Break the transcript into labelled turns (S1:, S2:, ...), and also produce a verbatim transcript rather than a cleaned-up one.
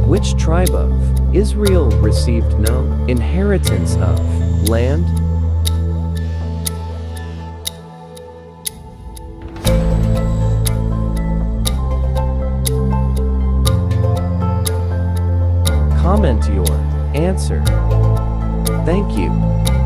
S1: Which tribe of Israel received no inheritance of land? Comment your answer. Thank you.